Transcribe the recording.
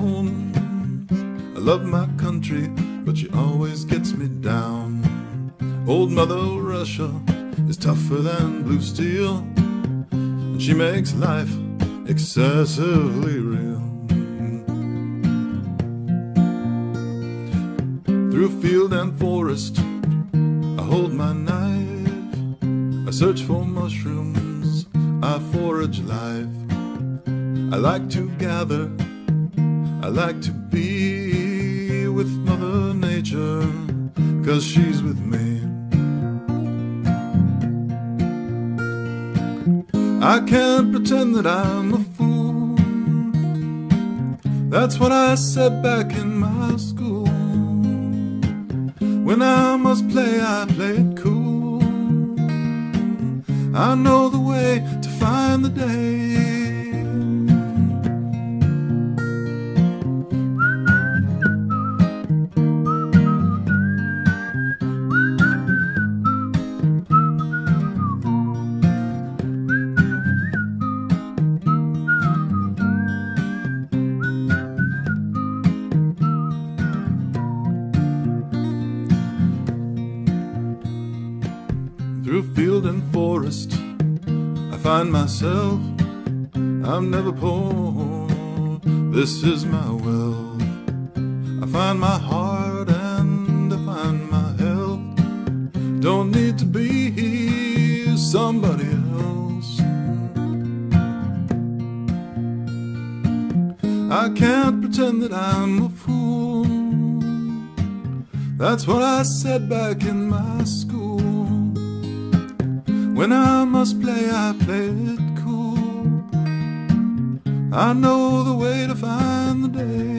own. I love my country, but she always gets me down. Old Mother Russia is tougher than blue steel, and she makes life excessively real. Through field and forest, I hold my knife. I search for mushrooms, I forage life. I like to gather, I like to be with Mother Nature, 'cause she's with me. I can't pretend that I'm a fool. That's what I said back in my school. When I must play, I play it cool. I know the way to find the day. Through field and forest, I find myself. I'm never poor, this is my wealth. I find my heart and I find my health. Don't need to be somebody else. I can't pretend that I'm a fool. That's what I said back in my school. When I must play, I play it cool. I know the way to find the day.